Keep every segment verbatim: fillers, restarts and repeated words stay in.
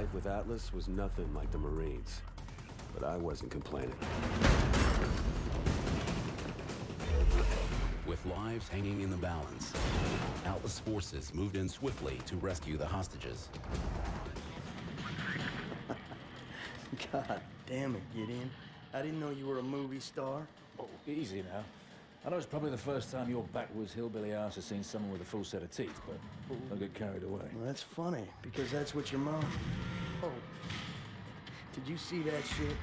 Life with Atlas was nothing like the Marines, but I wasn't complaining. With lives hanging in the balance, Atlas forces moved in swiftly to rescue the hostages. God damn it, Gideon. I didn't know you were a movie star. Oh, easy now. I know it's probably the first time your backwoods hillbilly ass has seen someone with a full set of teeth, but don't get carried away. Well, that's funny, because that's what your mom... Oh. Did you see that shit?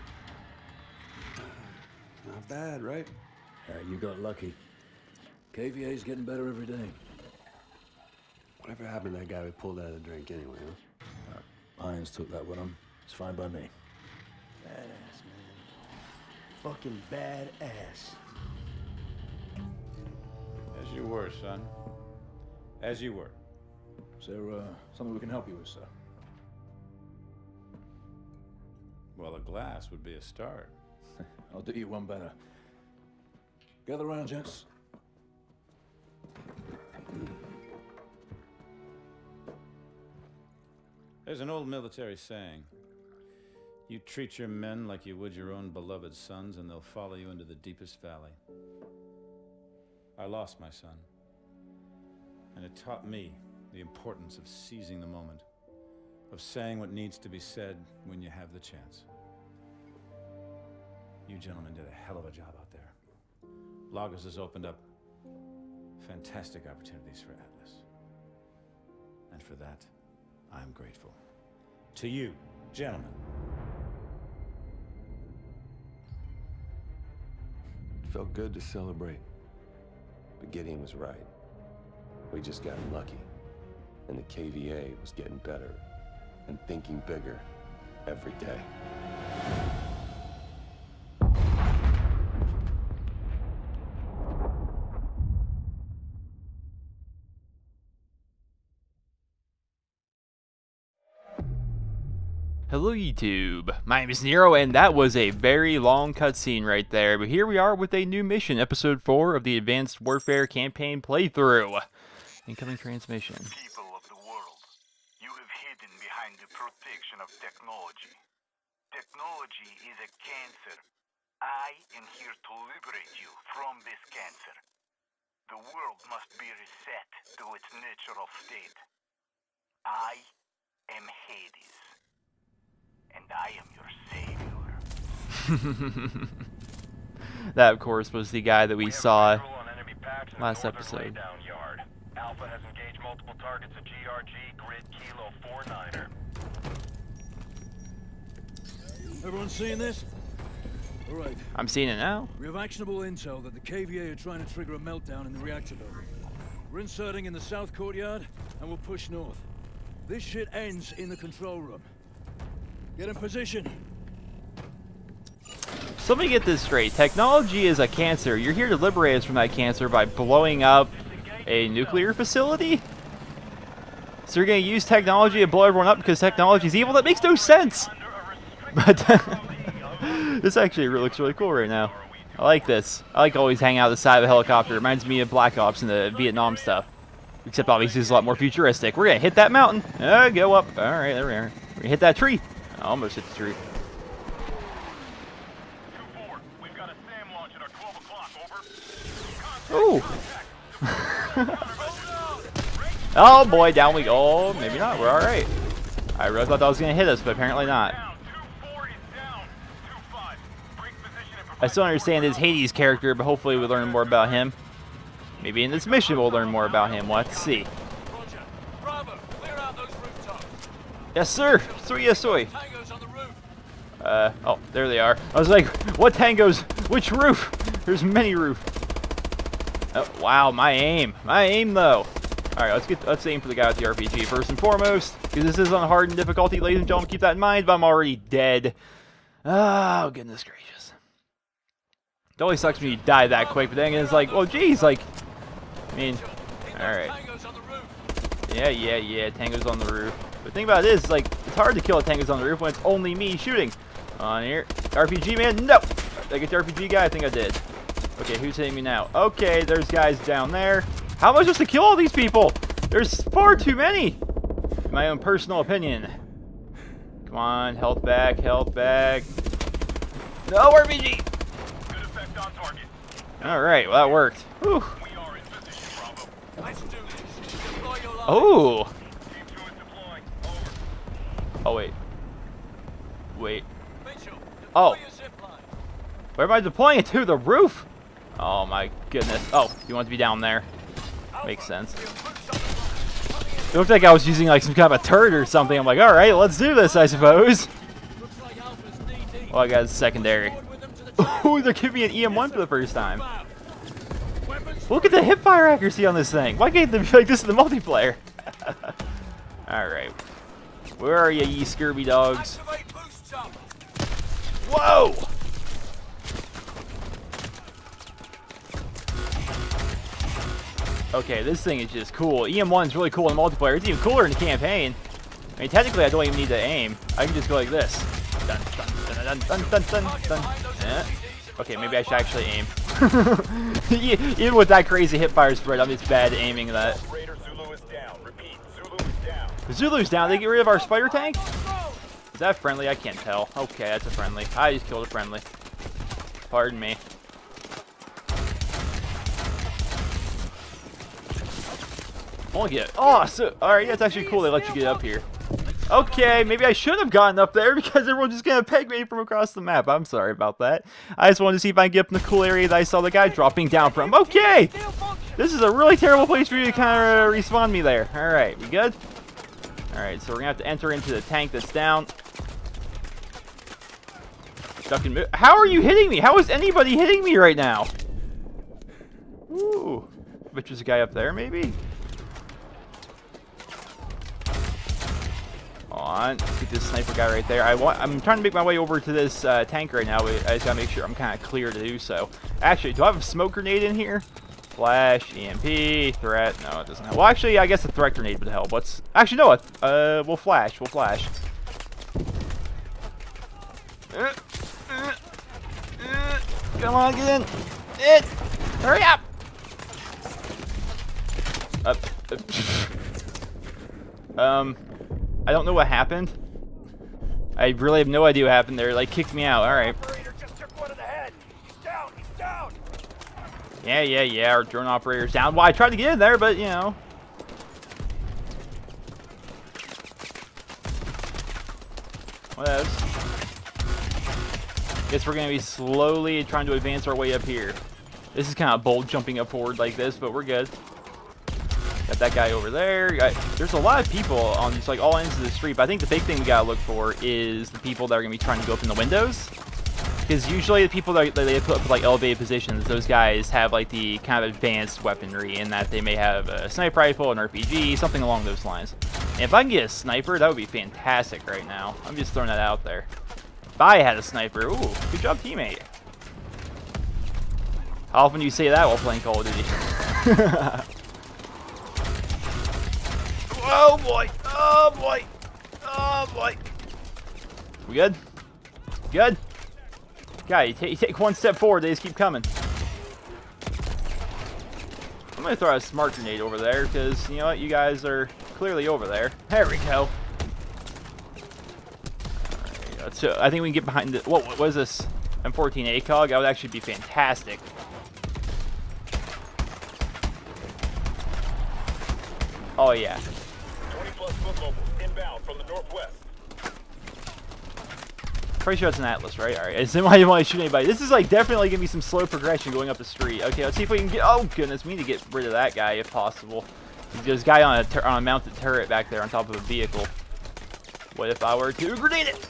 Not bad, right? Yeah, you got lucky. K V A's getting better every day. Whatever happened to that guy we pulled out of the drink anyway, huh? Uh, Irons took that with him. It's fine by me. Badass, man. Fucking badass. As you were, son. As you were. Is there uh, something we can help you with, sir? Well, a glass would be a start. I'll do you one better. Gather round, gents. There's an old military saying. You treat your men like you would your own beloved sons, and they'll follow you into the deepest valley. I lost my son, and it taught me the importance of seizing the moment, of saying what needs to be said when you have the chance. You gentlemen did a hell of a job out there. Lagos has opened up fantastic opportunities for Atlas. And for that, I'm grateful. To you, gentlemen. It felt good to celebrate. But Gideon was right. We just got lucky. And the K V A was getting better and thinking bigger every day. Hello YouTube, my name is Nero, and that was a very long cutscene right there, but here we are with a new mission, episode four of the Advanced Warfare campaign playthrough. Incoming transmission. People of the world, you have hidden behind the protection of technology. Technology is a cancer. I am here to liberate you from this cancer. The world must be reset to its natural state. I am Hades. And I am your savior. That, of course, was the guy that we, we saw last episode. Alpha has engaged multiple targets at G R G grid Kilo four niner. Everyone seeing this? All right. I'm seeing it now. We have actionable intel that the K V A are trying to trigger a meltdown in the reactor building. We're inserting in the south courtyard, and we'll push north. This shit ends in the control room. Get in position. So let me get this straight. Technology is a cancer. You're here to liberate us from that cancer by blowing up a nuclear facility? So you're going to use technology to blow everyone up because technology is evil? That makes no sense. But this actually looks really cool right now. I like this. I like always hanging out the side of a helicopter. It reminds me of Black Ops and the Vietnam stuff. Except obviously it's a lot more futuristic. We're going to hit that mountain. Uh, go up. All right, there we are. We're going to hit that tree. I almost hit the tree. Ooh. Oh boy, down we go. Oh, maybe not. We're all right. I really thought that was going to hit us, but apparently not. I still understand his Hades character, but hopefully we learn more about him. Maybe in this mission we'll learn more about him. We'll have to see. Yes, sir. Soy, yes, soy. Uh, oh, there they are. I was like, what tangos? Which roof? There's many roof. Oh, wow, my aim. My aim, though. All right, let's get let's aim for the guy with the R P G first and foremost, because this is on hardened difficulty, ladies and gentlemen. Keep that in mind. But I'm already dead. Oh, goodness gracious. It always sucks when you die that quick, but then it's like, well, geez, like, I mean, all right. Yeah, yeah, yeah. Tango's on the roof. The thing about it is, like, it's hard to kill a tango's on the roof when it's only me shooting. On here. R P G man? No! Did I get the R P G guy? I think I did. Okay, who's hitting me now? Okay, there's guys down there. How am I supposed to kill all these people? There's far too many! In my own personal opinion. Come on, health back, health back. No R P G! Good effect on target. Alright, well that worked. Whew. We are in position, Bravo. Let's do this. Deploy your line. Oh! Team two is deploying. Over. Oh, wait. Wait. Mitchell, deploy Oh. your zip line. Where am I deploying it to? The roof? Oh my goodness. Oh, you want it to be down there. Makes sense. It looked like I was using like some kind of a turret or something. I'm like, alright, let's do this, I suppose. Well, I got a secondary. Oh, they're giving me an E M one for the first time. Look at the hipfire accuracy on this thing. Why can't they be like this in the multiplayer? Alright. Where are you, ye scurvy dogs? Whoa! Okay, this thing is just cool. E M one's really cool in multiplayer. It's even cooler in the campaign. I mean, technically, I don't even need to aim. I can just go like this. Dun, dun, dun, dun, dun, dun, dun, dun. Yeah. Okay, maybe I should actually aim. Even with that crazy hipfire spread, I'm just bad at aiming that. Zulu is down. Repeat, Zulu is down. Zulu's down. They get rid of our spider tank? Is that friendly? I can't tell. Okay, that's a friendly. I just killed a friendly. Pardon me. Only get oh, so alright, that's actually cool. They let you get up here. Okay, maybe I should have gotten up there because everyone's just gonna peg me from across the map. I'm sorry about that. I just wanted to see if I can get up in the cool area that I saw the guy dropping down from. Okay, this is a really terrible place for you to kind of respawn me there. All right, we good? All right, so we're gonna have to enter into the tank that's down. Duck and move. How are you hitting me? How is anybody hitting me right now? Ooh, but there's a guy up there, maybe. On. Let's get this sniper guy right there. I want. I'm trying to make my way over to this uh, tank right now. I just gotta make sure I'm kind of clear to do so. Actually, do I have a smoke grenade in here? Flash, E M P, threat. No, it doesn't have. Well, actually, I guess the threat grenade would help. What's actually no? Uh, we'll flash. We'll flash. Uh, uh, uh, come on, get in. It. Hurry up. Up. up. um. I don't know what happened. I really have no idea what happened there. Like, kicked me out. All right. Yeah, yeah, yeah. Our drone operator's down. Well, I tried to get in there, but, you know. What else? Guess we're going to be slowly trying to advance our way up here. This is kind of bold jumping up forward like this, but we're good. Got that guy over there. Got, there's a lot of people on just like all ends of the street, but I think the big thing we gotta look for is the people that are gonna be trying to go up in the windows. Because usually the people that they put up like elevated positions, those guys have like the kind of advanced weaponry in that they may have a sniper rifle, an R P G, something along those lines. And if I can get a sniper, that would be fantastic right now. I'm just throwing that out there. If I had a sniper, ooh, good job, teammate. How often do you say that while playing Call of Duty? Oh boy! Oh boy! Oh boy! We good? Good? God, you, you take one step forward, they just keep coming. I'm gonna throw a smart grenade over there because you know what? You guys are clearly over there. There we go. Alright, so I think we can get behind the. What, what is this? M fourteen A C O G? That would actually be fantastic. Oh yeah. Inbound from the northwest. Pretty sure it's an Atlas, right? Alright, I just didn't want to shoot anybody. This is like definitely gonna be some slow progression going up the street. Okay, let's see if we can get. Oh goodness, we need to get rid of that guy if possible. There's a guy on a, on a mounted turret back there on top of a vehicle. What if I were to grenade it?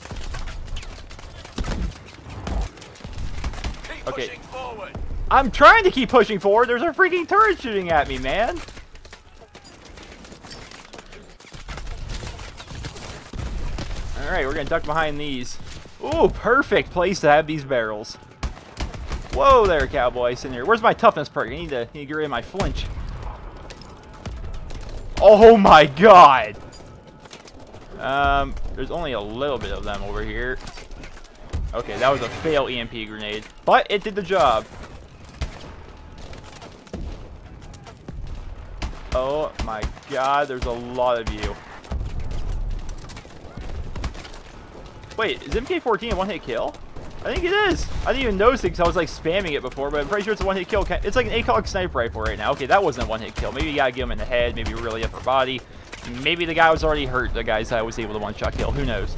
Keep okay. pushing forward. I'm trying to keep pushing forward. There's a freaking turret shooting at me, man. Alright, we're gonna duck behind these. Ooh, perfect place to have these barrels. Whoa there, cowboy, sitting here. Where's my toughness perk? I need to, need to get rid of my flinch. Oh my god! Um, there's only a little bit of them over here. Okay, that was a fail E M P grenade, but it did the job. Oh my god, there's a lot of you. Wait, is M K fourteen a one-hit kill? I think it is. I didn't even notice it because I was like spamming it before, but I'm pretty sure it's a one-hit kill. It's like an A C O G sniper rifle right now. Okay, that wasn't a one-hit kill. Maybe you gotta get him in the head, maybe really upper body. Maybe the guy was already hurt, the guys I was able to one-shot kill. Who knows?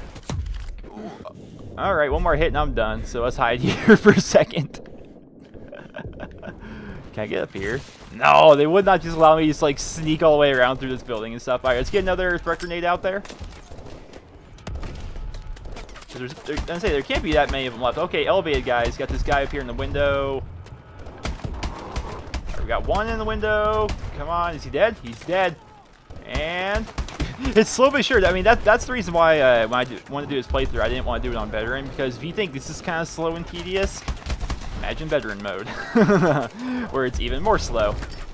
Alright, one more hit and I'm done. So let's hide here for a second. Can I get up here? No, they would not just allow me to just like sneak all the way around through this building and stuff. Alright, let's get another threat grenade out there. There's, there, I'm gonna say there can't be that many of them left. Okay, elevated guys. Got this guy up here in the window. Right, we got one in the window. Come on, is he dead? He's dead. And it's slow but sure. I mean, that, that's the reason why uh, when I do, want to do this playthrough, I didn't want to do it on veteran, because if you think this is kind of slow and tedious, imagine veteran mode, where it's even more slow.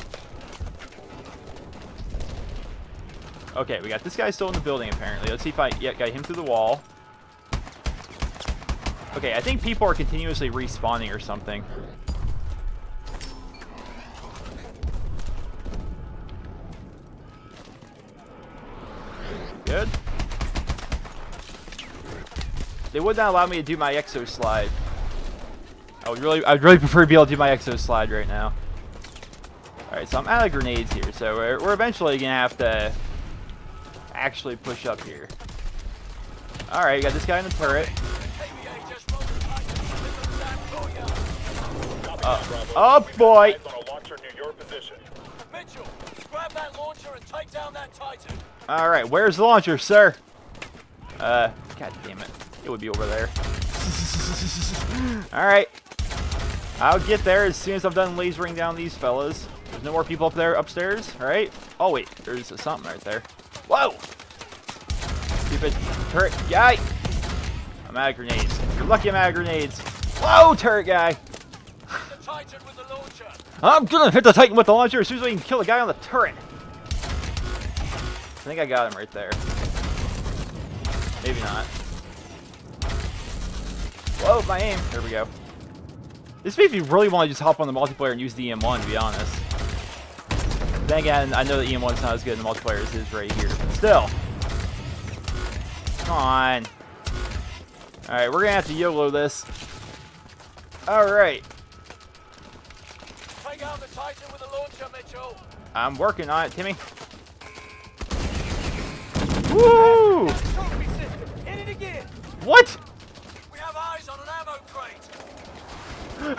Okay, we got this guy still in the building apparently. Let's see if I yeah, got him through the wall. Okay, I think people are continuously respawning or something. Good. They would not allow me to do my exo slide. I would really, I would really prefer to be able to do my exo slide right now. All right, so I'm out of grenades here, so we're, we're eventually gonna have to actually push up here. All right, got this guy in the turret. Uh, oh boy! All right, where's the launcher, sir? Uh, god damn it! It would be over there. All right, I'll get there as soon as I'm done lasering down these fellas. There's no more people up there upstairs, all right? Oh wait, there's something right there. Whoa! Stupid turret guy! I'm out of grenades. You're lucky I'm out of grenades. Whoa, turret guy! I'm gonna hit the Titan with the launcher as soon as we can kill the guy on the turret. I think I got him right there. Maybe not. Whoa, my aim. There we go. This makes me really want to just hop on the multiplayer and use the E M one, to be honest. Then again, I know the E M one's not as good in the multiplayer as it is right here, but still. Come on. Alright, we're gonna have to YOLO this. Alright. Take out the Titan with the launcher, Mitchell. I'm working on it, Timmy. Woo! Hit it again. What? We have eyes on an ammo crate.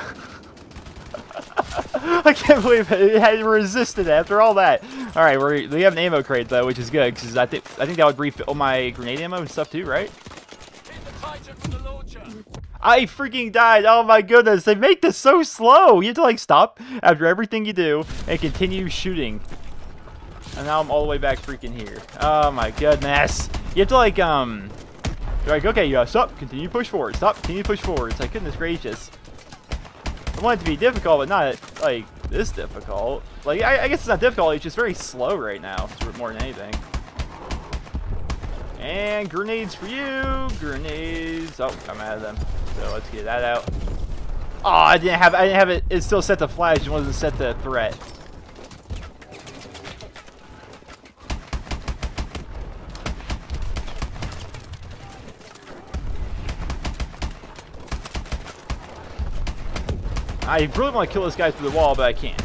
I can't believe it, it had resisted after all that. All right, we're, we have an ammo crate though, which is good because I think I think that would refill my grenade ammo and stuff too, right? Hit the Titan with the launcher. I freaking died. Oh my goodness, they make this so slow. You have to like stop after everything you do and continue shooting. And now I'm all the way back freaking here. Oh my goodness. You have to like um, you're like okay, yeah, stop, continue push forward, stop, continue push forward. It's like goodness gracious. I want it to be difficult, but not like this difficult. Like I, I guess it's not difficult. It's just very slow right now, more than anything. And grenades for you, grenades. Oh, I'm out of them. So let's get that out. Oh, I didn't have, I didn't have it. It still set the flash. It wasn't set the threat. I really want to kill this guy through the wall, but I can't.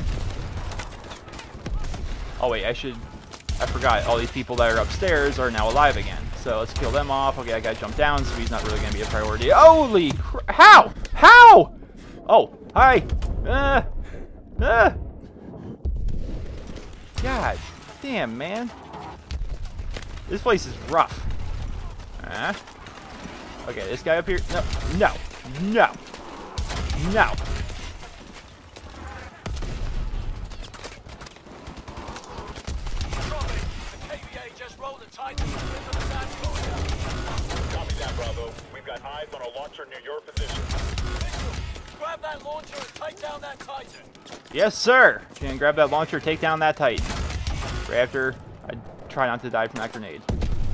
Oh wait, I should. I forgot. All these people that are upstairs are now alive again. So let's kill them off. Okay, I gotta jump down, so he's not really gonna be a priority. Holy crap! How? How? Oh, hi. Uh, uh. God damn, man. This place is rough. Uh. Okay, this guy up here. No, no, no, no. Copy that, Bravo. We've got eyes on a launcher near your position. Mitchell, grab that launcher and take down that Titan. Yes, sir. You can grab that launcher, take down that Titan. Right after I try not to die from that grenade.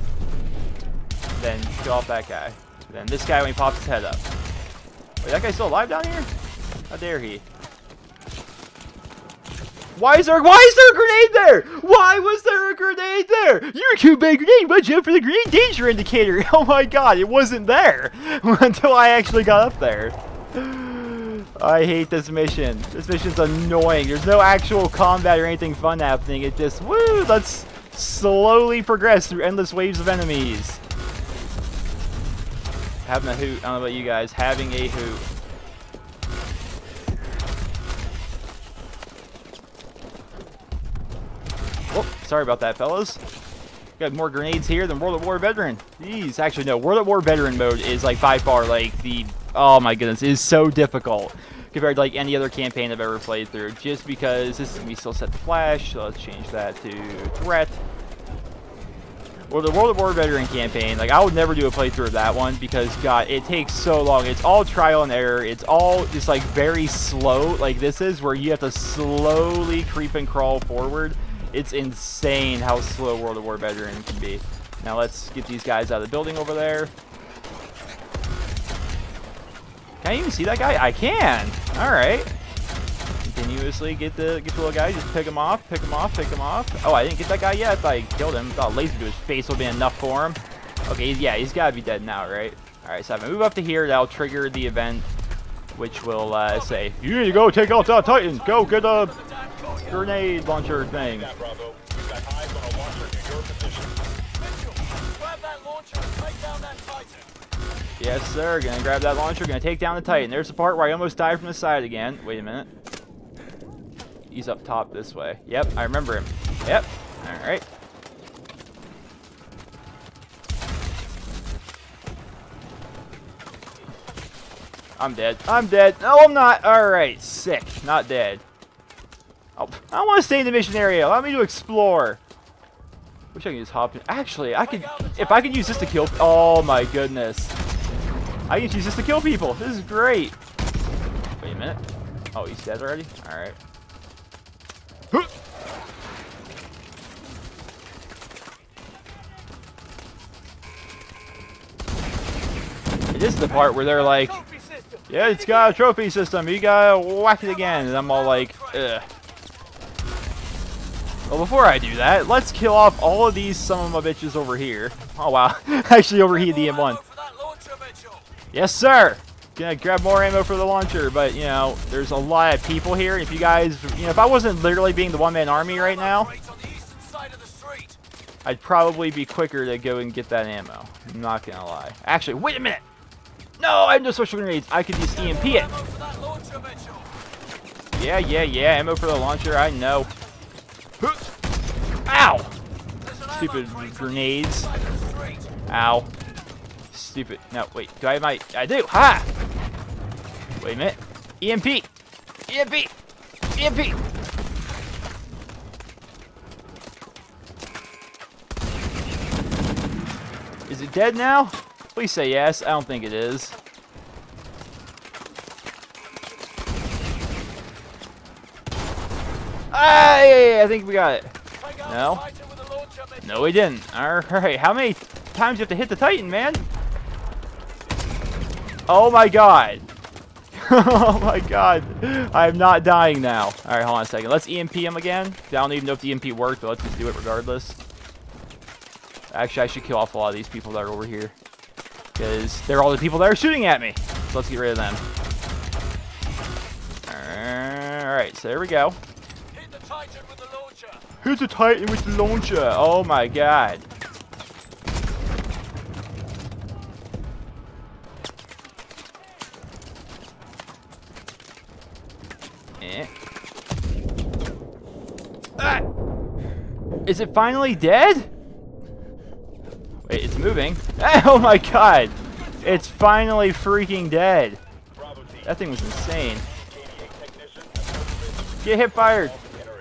Then kill off that guy. Then this guy when he pops his head up. Wait, that guy's still alive down here? How dare he? Why is there? Why is there a grenade there? Why was there a grenade there? You're too big grenade. Watch out for the grenade danger indicator. Oh my god, it wasn't there until I actually got up there. I hate this mission. This mission's annoying. There's no actual combat or anything fun happening. It just, woo, let's slowly progress through endless waves of enemies. Having a hoot. I don't know about you guys. Having a hoot. Oh, sorry about that, fellas. Got more grenades here than World at War Veteran. Jeez, actually no. World at War Veteran mode is like by far like the, oh my goodness, it is so difficult compared to like any other campaign I've ever played through. Just because this is gonna be still set to flash, so let's change that to threat. Or the World at War Veteran campaign, like I would never do a playthrough of that one because god, it takes so long. It's all trial and error. It's all just like very slow, like this is where you have to slowly creep and crawl forward. It's insane how slow World at War Veteran can be. Now let's get these guys out of the building over there. Can I even see that guy? I can. All right. Continuously get the get the little guy. Just pick him off. Pick him off. Pick him off. Oh, I didn't get that guy yet. I thought I killed him. I thought a laser to his face would be enough for him. Okay. He's, yeah, he's got to be dead now, right? All right. So if I move up to here, that'll trigger the event, which will uh, say, "You need to go take out that Titan. Go get a grenade launcher thing." Yes, sir. Gonna grab that launcher. Gonna take down the Titan. There's the part where I almost died from the side again. Wait a minute. He's up top this way. Yep, I remember him. Yep. All right. I'm dead. I'm dead. No, I'm not. All right. Sick. Not dead. Oh, I don't want to stay in the mission area. Allow me to explore. Wish I could just hop in. Actually, I could. If I could use this to kill. Oh my goodness. I can use this to kill people. This is great. Wait a minute. Oh, he's dead already? Alright. This is the part where they're like, yeah, it's got a trophy system. You gotta whack it again. And I'm all like, ugh. Well, before I do that, let's kill off all of these son of my bitches over here. Oh, wow. Actually overheated the M one. Yes, sir. Gonna grab more ammo for the launcher, but, you know, there's a lot of people here. If you guys, you know, if I wasn't literally being the one-man army right now, I'd probably be quicker to go and get that ammo. I'm not gonna lie. Actually, wait a minute. No, I have no social grenades. I could just E M P it. Yeah, yeah, yeah. Ammo for the launcher. I know. Ow! Stupid grenades. Ow. Stupid. No, wait. Do I have my... I do. Ha! Wait a minute. E M P! E M P! E M P! Is it dead now? Please say yes. I don't think it is. Hey, I think we got it. No? No, we didn't. Alright, how many times do you have to hit the Titan, man? Oh my god. Oh my god. I'm not dying now. Alright, hold on a second. Let's E M P him again. I don't even know if the E M P worked, but let's just do it regardless. Actually, I should kill off a lot of these people that are over here. Because they're all the people that are shooting at me. So let's get rid of them. Alright, so there we go. Hit the Titan with the launcher. Hit the Titan with the launcher. Oh my god. Eh. Ah! Is it finally dead? Wait, it's moving. Oh my god! It's finally freaking dead. That thing was insane. Get hip fired.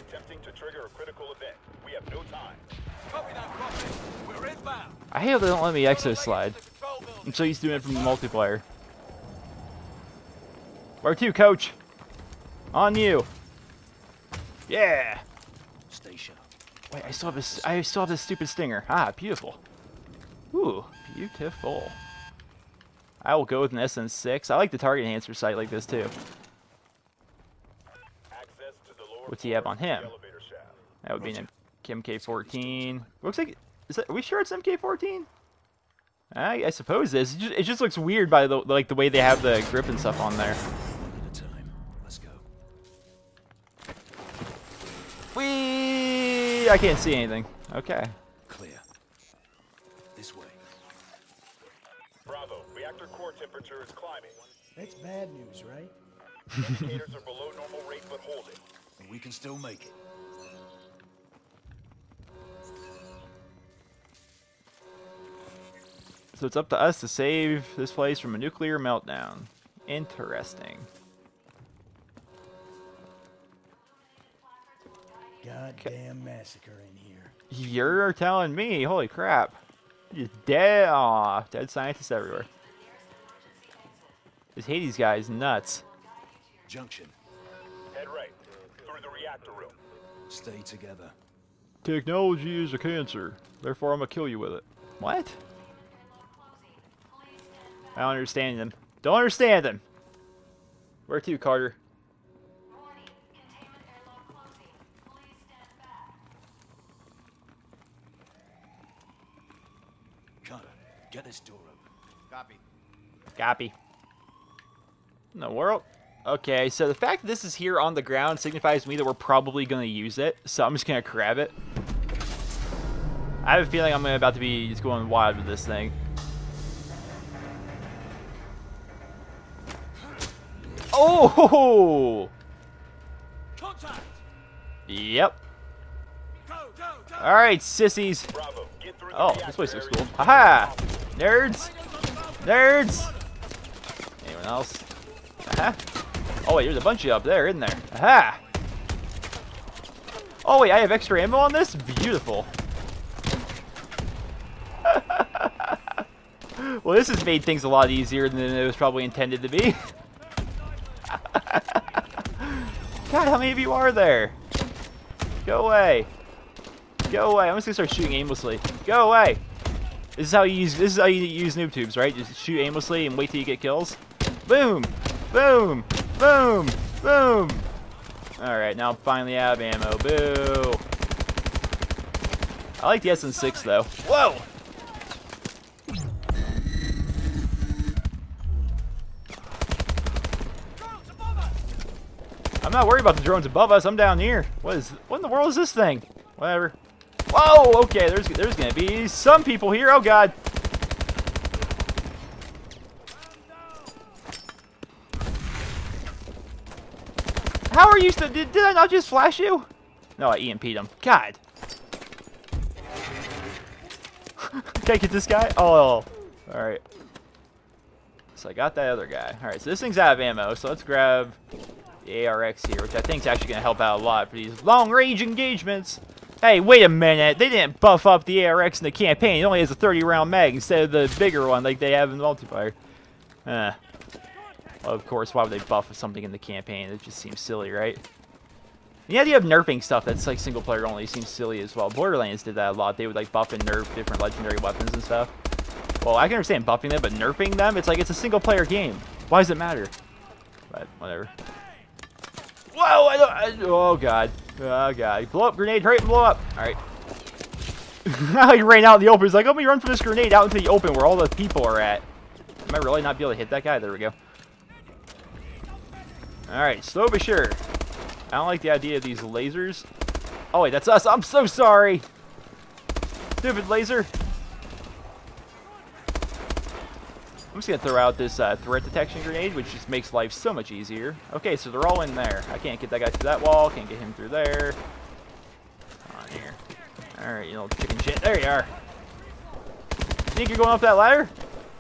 I hate how they don't let me exo slide. I'm so used to doing it from the multiplayer. Where to, coach? On you. Yeah. Station. Wait, I still have this. I still have this stupid stinger. Ah, beautiful. Ooh, beautiful. I will go with an S N six. I like the target enhancer sight like this too. What's he have on him? That would be an M K fourteen. Looks like, is that, are we sure it's M K fourteen? I, I suppose it is. It just, it just looks weird by the like the way they have the grip and stuff on there. Let's go. Whee! I can't see anything. Okay. Clear. This way. Bravo. Reactor core temperature is climbing. That's bad news, right? Indicators are below normal rate, but holding. We can still make it. So it's up to us to save this place from a nuclear meltdown. Interesting. Goddamn massacre in here. You're telling me? Holy crap. Just dead. Aw, dead scientists everywhere. This Hades guy is nuts. Junction. Head right. Through the reactor room. Stay together. Technology is a cancer. Therefore, I'm gonna kill you with it. What? I don't understand them. Don't understand them. Where to, Carter? Carter, get this door open. Copy. Copy. In the world? Okay, so the fact that this is here on the ground signifies to me that we're probably going to use it. So I'm just going to grab it. I have a feeling I'm about to be just going wild with this thing. Oh! Contact! Yep. Go, go, go! Alright, sissies. Bravo. Get through the Oh, reactor this place looks area. cool. Haha! Nerds! Nerds! Anyone else? Aha! Oh wait, there's a bunch of you up there, isn't there? Aha! Oh wait, I have extra ammo on this? Beautiful. Well, this has made things a lot easier than it was probably intended to be. God, how many of you are there? Go away. Go away. I'm just gonna start shooting aimlessly. Go away. This is how you use this is how you use noob tubes, right? Just shoot aimlessly and wait till you get kills. Boom! Boom! Boom! Boom! Alright, now I'm finally out of ammo. Boo! I like the S M six though. Whoa! I'm not worried about the drones above us. I'm down here. What is? What in the world is this thing? Whatever. Whoa! Okay, there's there's gonna be some people here. Oh God! How are you still? Did, did I not just flash you? No, I E M P'd him. God. Can I get this guy? Oh, all right. So I got that other guy. All right, so this thing's out of ammo. So let's grab the A R X here, which I think is actually going to help out a lot for these long-range engagements. Hey, wait a minute. They didn't buff up the A R X in the campaign. It only has a thirty round mag instead of the bigger one like they have in the multiplayer. Uh, well, of course, why would they buff something in the campaign? It just seems silly, right? The idea of nerfing stuff that's like single-player only seems silly as well. Borderlands did that a lot. They would like buff and nerf different legendary weapons and stuff. Well, I can understand buffing them, but nerfing them, it's like it's a single-player game. Why does it matter? But whatever. Whoa! I don't, I, oh god! Oh god! Blow up grenade! Hurry and blow up! All right. Now he ran out in the open. He's like, "Let me run for this grenade out into the open where all the people are at." Am I really not be able to hit that guy? There we go. All right, slow but sure. I don't like the idea of these lasers. Oh wait, that's us. I'm so sorry. Stupid laser. I'm just gonna throw out this uh, threat detection grenade, which just makes life so much easier. Okay, so they're all in there. I can't get that guy through that wall. Can't get him through there. Come on here. All right, you little chicken shit. There you are. You think you're going up that ladder?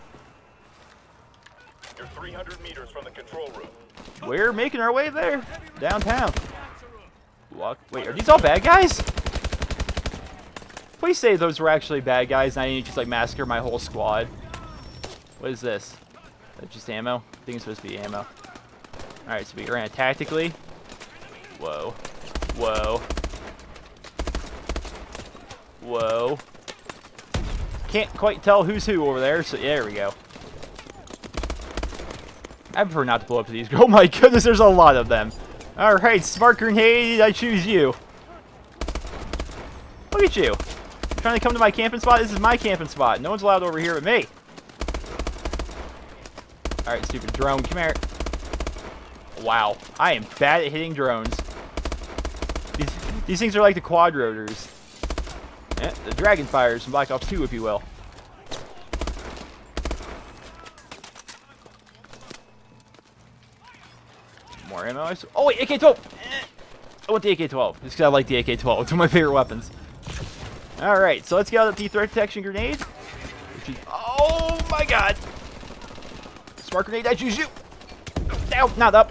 You're three hundred meters from the control room. We're making our way there. Downtown. Walk. Wait, are these all bad guys? Please say those were actually bad guys and I didn't just like massacre my whole squad. What is this? Is that just ammo? I think it's supposed to be ammo. Alright, so we ran it tactically. Whoa. Whoa. Whoa. Can't quite tell who's who over there, so yeah, there we go. I prefer not to blow up to these. Oh my goodness, there's a lot of them. Alright, smart grenade, I choose you. Look at you. Trying to come to my camping spot? This is my camping spot. No one's allowed over here but me. Alright, stupid drone, come here. Wow, I am bad at hitting drones. These, these things are like the quad rotors. Eh, the dragon fires from Black Ops two, if you will. More ammo. Oh wait, A K twelve! Eh. I want the A K twelve. Just because I like the A K twelve. It's one of my favorite weapons. Alright, so let's get out the threat detection grenade. Oh my god! Smart grenade, I choose you! Down, not up.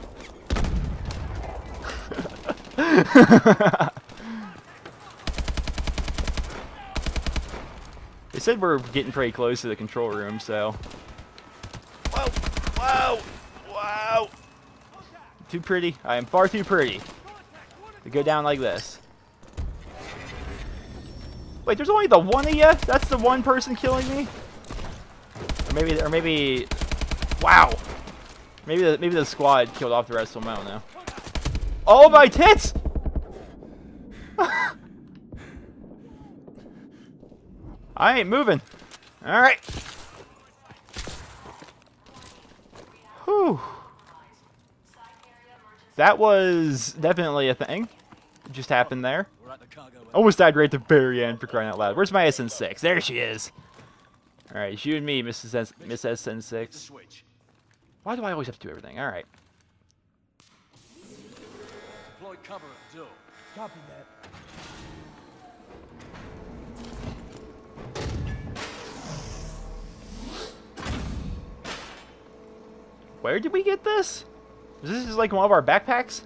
They said we're getting pretty close to the control room, so. Whoa! Whoa! Whoa! Too pretty. I am far too pretty to go down like this. Wait, there's only the one of you? That's the one person killing me? Or maybe, or maybe, wow. Maybe the, maybe the squad killed off the rest of them, I don't know. Oh my tits! I ain't moving. Alright. Whew. That was definitely a thing. It just happened there. Almost died right at the very end, for crying out loud. Where's my S N six? There she is. Alright, it's you and me, Missus S Miss S N six. Why do I always have to do everything? Alright. Deploy cover at the door. Copy that. Where did we get this? Is this just like one of our backpacks?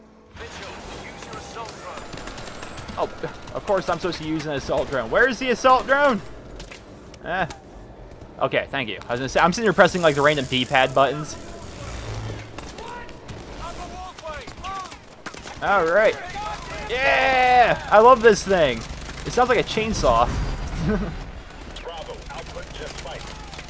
Oh, of course I'm supposed to use an assault drone. Where's the assault drone? Eh. Okay, thank you. I was gonna say, I'm sitting here pressing like the random D-pad buttons. Alright. Yeah! I love this thing. It sounds like a chainsaw. Bravo, output just spiked.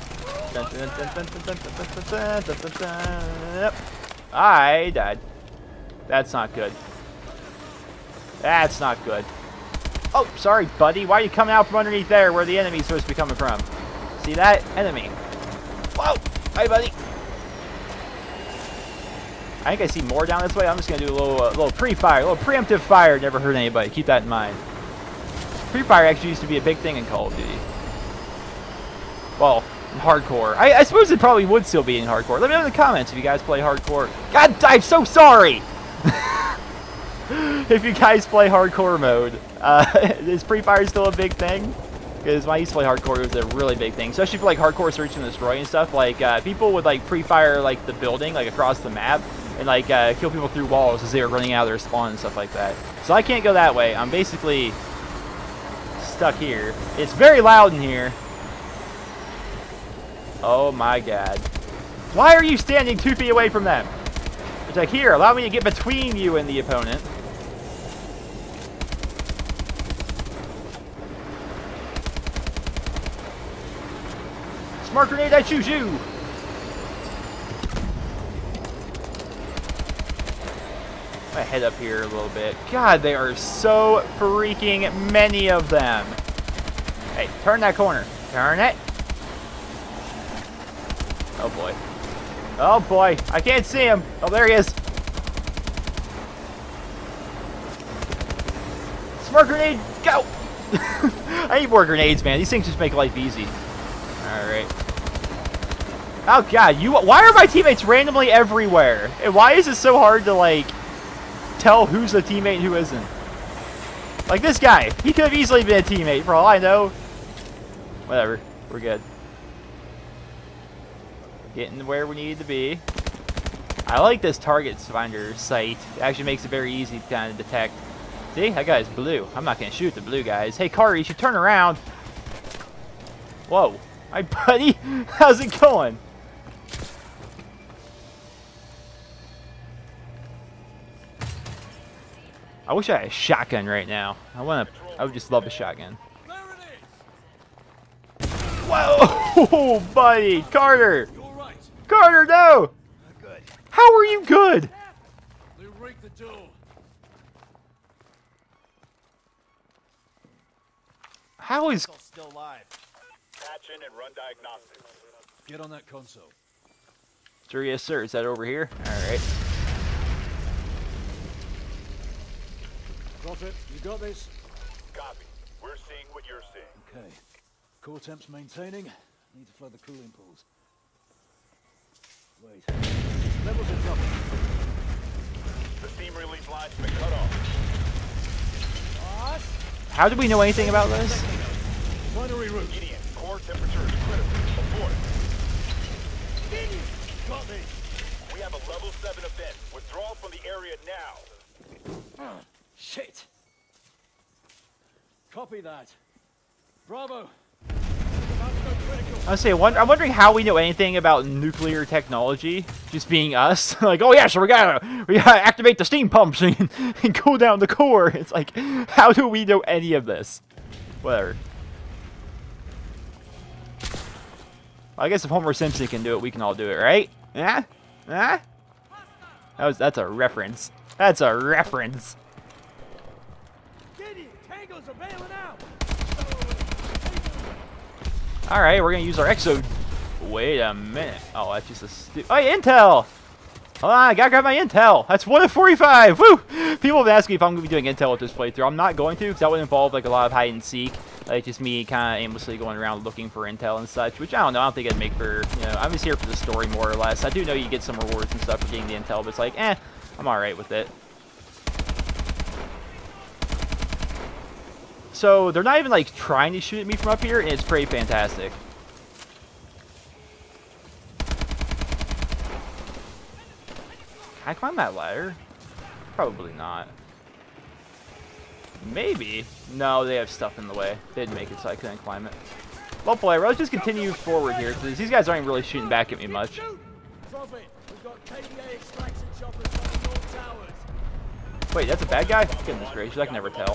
I died. That's not good. That's not good. Oh, sorry, buddy. Why are you coming out from underneath there where the enemy's supposed to be coming from? See that? Enemy. Whoa! Hi, buddy. I think I see more down this way. I'm just going to do a little, uh, little pre-fire. A little preemptive fire. Never hurt anybody. Keep that in mind. Pre-fire actually used to be a big thing in Call of Duty. Well, in hardcore. I, I suppose it probably would still be in hardcore. Let me know in the comments if you guys play hardcore. God, I'm so sorry! If you guys play hardcore mode, uh, is pre-fire still a big thing? Because when I used to play hardcore, it was a really big thing, especially for like hardcore search and destroy and stuff. Like uh, people would like pre-fire like the building, like across the map, and like uh, kill people through walls as they were running out of their spawn and stuff like that. So I can't go that way. I'm basically stuck here. It's very loud in here. Oh my god! Why are you standing two feet away from them? It's like, here, allow me to get between you and the opponent. Smart grenade, I choose you! I'm gonna head up here a little bit. God, there are so freaking many of them. Hey, turn that corner. Turn it. Oh boy. Oh boy, I can't see him. Oh, there he is. Smart grenade, go! I need more grenades, man. These things just make life easy. Alright. Oh god, you why are my teammates randomly everywhere? And why is it so hard to like tell who's a teammate and who isn't? Like this guy, he could have easily been a teammate for all I know. Whatever, we're good. Getting where we need to be. I like this target finder sight. It actually makes it very easy to kind of detect. See, that guy's blue. I'm not gonna shoot the blue guys. Hey Carter, you should turn around. Whoa. Hi, buddy. How's it going? I wish I had a shotgun right now. I want to. I would just love a shotgun. Whoa, buddy, Carter. Carter, no. How are you good? They raked the door. How is... Still live. Patch in and run diagnostics. Get on that console. Sir, yes, sir. Is that over here? Alright. Prophet, you got this? Copy. We're seeing what you're seeing. Okay. Core temps maintaining. Need to flood the cooling pools. Wait. Levels are dropping. The steam release line's been cut off. How do we know anything about this? Binary route. Gideon, core temperature is critical. Abort. Gideon! Got this. We have a level seven event. Withdraw from the area now. Ah, shit. Copy that. Bravo. I say, I'm wondering how we know anything about nuclear technology, just being us. Like, oh yeah, so we gotta, we gotta activate the steam pumps and, and go down the core. It's like, how do we know any of this? Whatever. I guess if Homer Simpson can do it, we can all do it, right? Yeah? Yeah? That was, that's a reference. That's a reference. Gideon, Tangos are bailing out. Alright, we're gonna use our exo. Wait a minute. Oh, that's just a stu- Oh, yeah, intel! Hold on, I gotta grab my intel. That's one of forty-five. Woo! People have been asking if I'm gonna be doing intel with this playthrough. I'm not going to, because that would involve like a lot of hide and seek. Like just me kind of aimlessly going around looking for intel and such, which I don't know. I don't think it'd make for, you know, I'm just here for the story more or less. I do know you get some rewards and stuff for getting the intel, but it's like, eh, I'm alright with it. So they're not even like trying to shoot at me from up here, and it's pretty fantastic. Can I climb that ladder? Probably not. Maybe. No, they have stuff in the way. They didn't make it, so I couldn't climb it. Well, player, let's just continue forward here, because these guys aren't really shooting back at me much. Wait, that's a bad guy? Goodness gracious, I can never tell.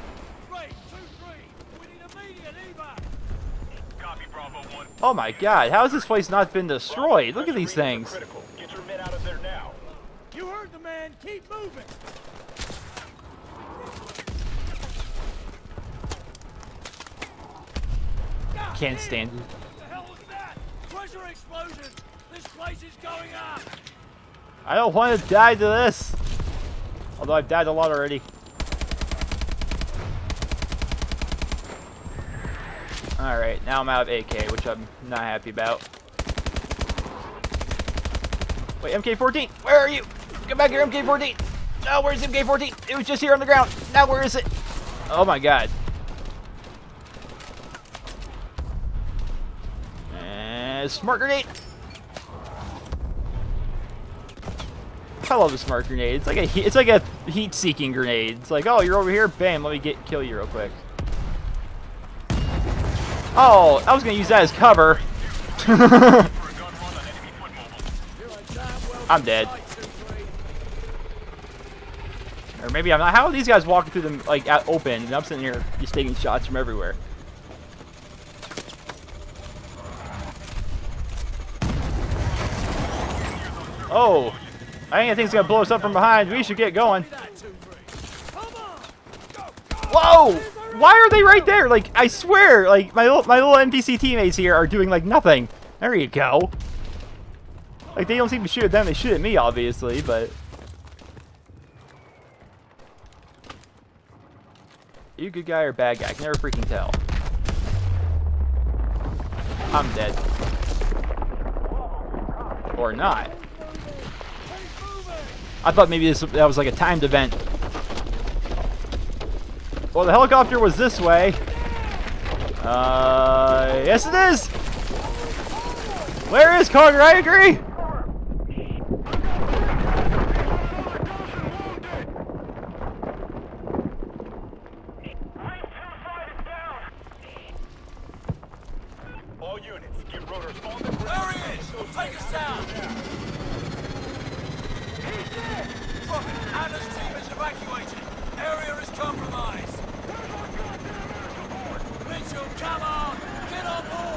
Oh my god, how has this place not been destroyed? Look at these things. Get your men out of there now. You heard the man, keep moving. Can't stand it. What the hell was that? Pressure explosion. This place is going up. I don't want to die to this. Although I've died a lot already. Alright, now I'm out of A K, which I'm not happy about. Wait, M K fourteen, where are you? Come back here, M K fourteen. No, where's M K fourteen? It was just here on the ground. Now where is it? Oh my god. And smart grenade. I love the smart grenade. It's like a it's like a heat-seeking grenade. It's like, oh, you're over here, bam, let me get kill you real quick. Oh, I was gonna use that as cover. I'm dead. Or maybe I'm not. How are these guys walking through them like out open, and I'm sitting here just taking shots from everywhere? Oh, I think thing's gonna blow us up from behind. We should get going. Whoa! Why are they right there? Like, I swear, like, my little, my little N P C teammates here are doing, like, nothing. There you go. Like, they don't seem to shoot at them. They shoot at me, obviously, but... Are you a good guy or a bad guy? I can never freaking tell. I'm dead. Or not. I thought maybe this that was like a timed event. Well, the helicopter was this way. Uh, yes it is! Where is Carter? I agree! All units, get rotors on the ground. There he is! Take us down! Prophet, Anna's team is evacuated. Area is compromised. Mitchell, come on! Get on board!